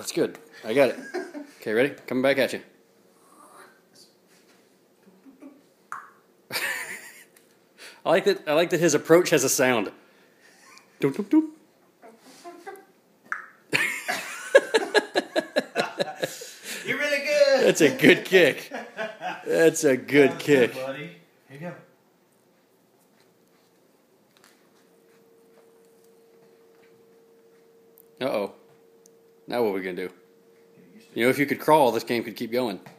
that's good. I got it. Okay, ready? Coming back at you. I like that. I like that his approach has a sound. Doop, doop, doop. You're really good. That's a good kick. That's a good kick. Good, buddy. Here you go. Uh-oh. Now what are we going to do? You know, if you could crawl, this game could keep going.